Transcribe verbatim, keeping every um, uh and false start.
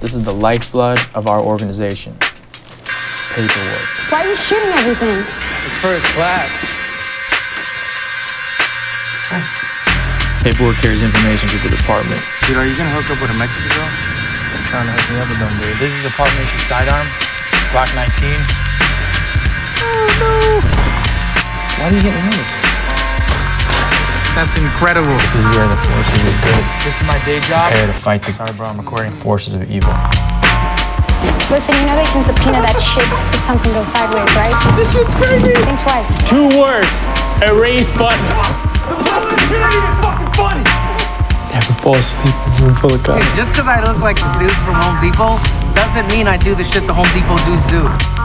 This is the lifeblood of our organization. Paperwork. Why are you shooting everything? It's first class. Paperwork carries information to the department. Dude, are you gonna hook up with a Mexican girl? You're trying to hook me up with them, dude. This is the department issue sidearm, Glock nineteen. Oh no! Why do you get nervous? That's incredible. This is where the forces are built. This is my day job. Prepare to fight the, sorry bro, I'm recording, forces of evil. Listen, you know they can subpoena that shit if something goes sideways, right? This shit's crazy. Think twice. Two words. Erase button. The military is fucking funny. Have a boss room full of guys. Just because I look like the dudes from Home Depot doesn't mean I do the shit the Home Depot dudes do.